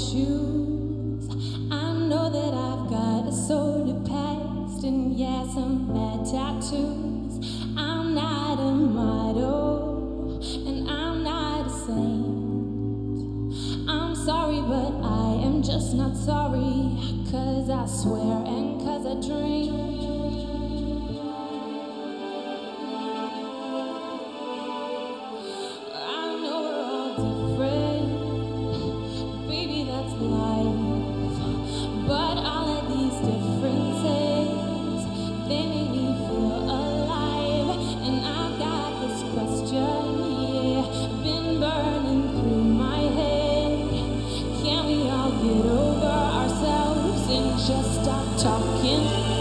shoes. I know that I've got a sordid past and yeah, some bad tattoos. I'm not a model and I'm not a saint. I'm sorry, but I am just not sorry, 'cause I swear and 'cause I drink. But all of these differences, they make me feel alive. And I've got this question, yeah, been burning through my head. Can we all get over ourselves and just stop talking?